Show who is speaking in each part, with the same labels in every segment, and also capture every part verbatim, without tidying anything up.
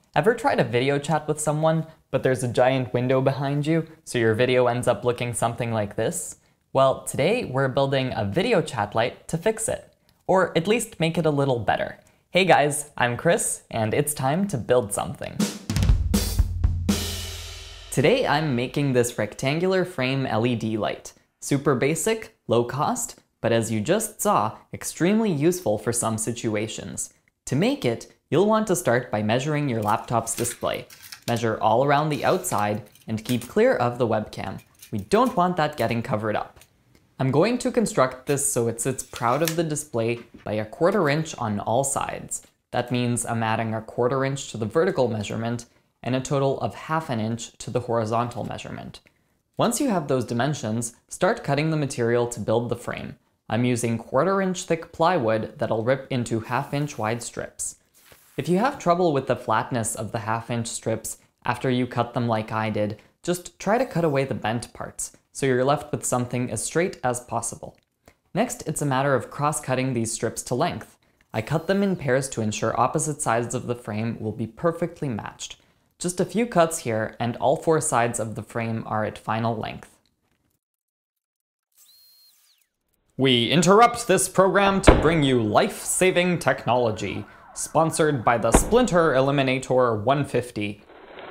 Speaker 1: Ever tried a video chat with someone, but there's a giant window behind you, so your video ends up looking something like this? Well, today we're building a video chat light to fix it, or at least make it a little better. Hey guys, I'm Chris, and it's time to build something. Today I'm making this rectangular frame L E D light. Super basic, low cost, but as you just saw, extremely useful for some situations. To make it, you'll want to start by measuring your laptop's display. Measure all around the outside and keep clear of the webcam. We don't want that getting covered up. I'm going to construct this so it sits proud of the display by a quarter inch on all sides. That means I'm adding a quarter inch to the vertical measurement and a total of half an inch to the horizontal measurement. Once you have those dimensions, start cutting the material to build the frame. I'm using quarter inch thick plywood that'll rip into half inch wide strips. If you have trouble with the flatness of the half inch strips after you cut them like I did, just try to cut away the bent parts, so you're left with something as straight as possible. Next, it's a matter of cross-cutting these strips to length. I cut them in pairs to ensure opposite sides of the frame will be perfectly matched. Just a few cuts here, and all four sides of the frame are at final length. We interrupt this program to bring you life-saving technology, sponsored by the Splinter Eliminator one fifty.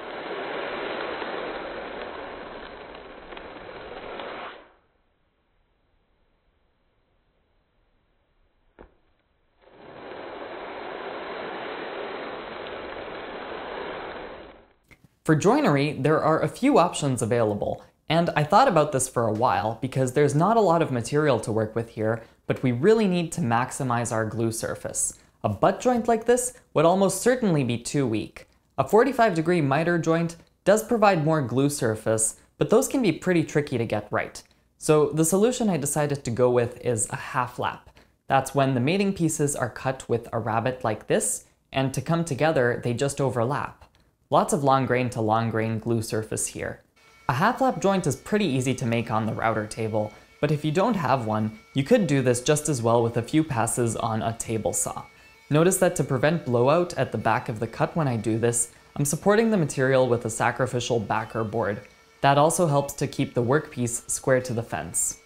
Speaker 1: For joinery, there are a few options available. And I thought about this for a while because there's not a lot of material to work with here, but we really need to maximize our glue surface. A butt joint like this would almost certainly be too weak. A forty-five degree miter joint does provide more glue surface, but those can be pretty tricky to get right. So the solution I decided to go with is a half lap. That's when the mating pieces are cut with a rabbet like this, and to come together they just overlap. Lots of long grain to long grain glue surface here. A half lap joint is pretty easy to make on the router table, but if you don't have one, you could do this just as well with a few passes on a table saw. Notice that to prevent blowout at the back of the cut when I do this, I'm supporting the material with a sacrificial backer board. That also helps to keep the workpiece square to the fence.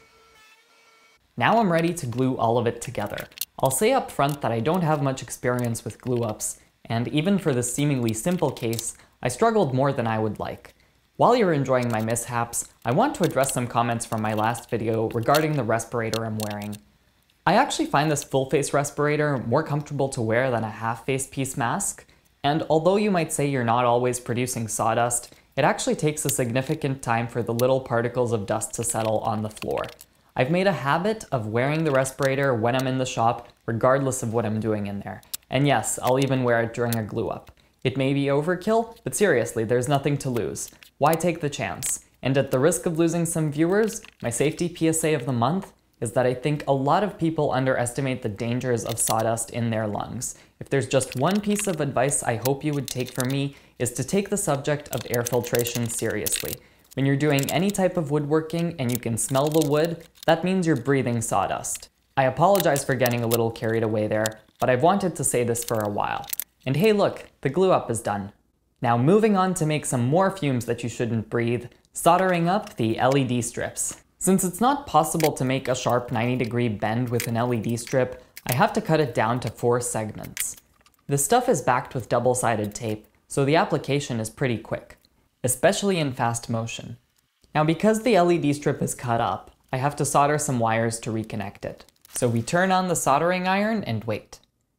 Speaker 1: Now I'm ready to glue all of it together. I'll say up front that I don't have much experience with glue-ups, and even for this seemingly simple case, I struggled more than I would like. While you're enjoying my mishaps, I want to address some comments from my last video regarding the respirator I'm wearing. I actually find this full-face respirator more comfortable to wear than a half-face piece mask, and although you might say you're not always producing sawdust, it actually takes a significant time for the little particles of dust to settle on the floor. I've made a habit of wearing the respirator when I'm in the shop, regardless of what I'm doing in there. And yes, I'll even wear it during a glue-up. It may be overkill, but seriously, there's nothing to lose. Why take the chance? And at the risk of losing some viewers, my safety P S A of the month is that I think a lot of people underestimate the dangers of sawdust in their lungs. If there's just one piece of advice I hope you would take from me, is to take the subject of air filtration seriously. When you're doing any type of woodworking and you can smell the wood, that means you're breathing sawdust. I apologize for getting a little carried away there, but I've wanted to say this for a while. And hey look, the glue up is done. Now moving on to make some more fumes that you shouldn't breathe, soldering up the L E D strips. Since it's not possible to make a sharp ninety degree bend with an L E D strip, I have to cut it down to four segments. The stuff is backed with double-sided tape, so the application is pretty quick, especially in fast motion. Now because the L E D strip is cut up, I have to solder some wires to reconnect it. So we turn on the soldering iron and wait.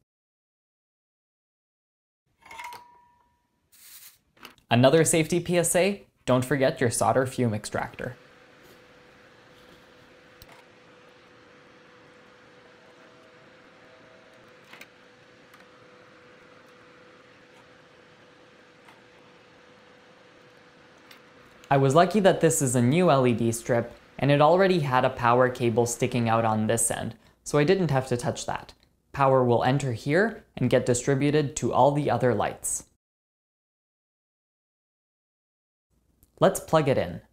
Speaker 1: Another safety P S A, don't forget your solder fume extractor. I was lucky that this is a new L E D strip, and it already had a power cable sticking out on this end, so I didn't have to touch that. Power will enter here and get distributed to all the other lights. Let's plug it in.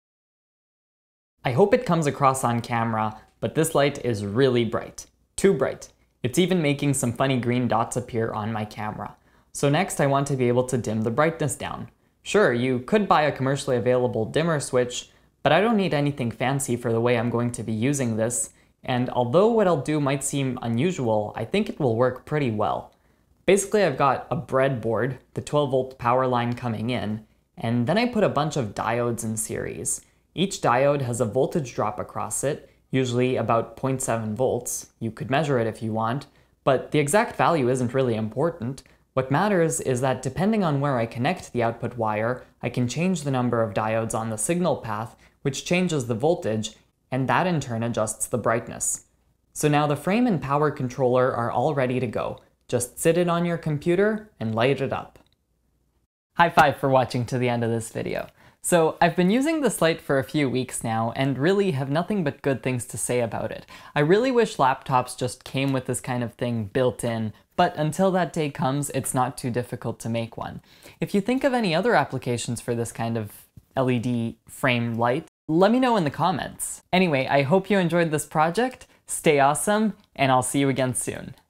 Speaker 1: I hope it comes across on camera, but this light is really bright. Too bright. It's even making some funny green dots appear on my camera. So next I want to be able to dim the brightness down. Sure, you could buy a commercially available dimmer switch, but I don't need anything fancy for the way I'm going to be using this, and although what I'll do might seem unusual, I think it will work pretty well. Basically, I've got a breadboard, the twelve volt power line coming in, and then I put a bunch of diodes in series. Each diode has a voltage drop across it, usually about zero point seven volts. You could measure it if you want, but the exact value isn't really important. What matters is that depending on where I connect the output wire, I can change the number of diodes on the signal path, which changes the voltage, and that in turn adjusts the brightness. So now the frame and power controller are all ready to go. Just sit it on your computer and light it up. High five for watching to the end of this video. So I've been using this light for a few weeks now and really have nothing but good things to say about it. I really wish laptops just came with this kind of thing built in, but until that day comes, it's not too difficult to make one. If you think of any other applications for this kind of L E D frame light, let me know in the comments. Anyway, I hope you enjoyed this project, stay awesome, and I'll see you again soon.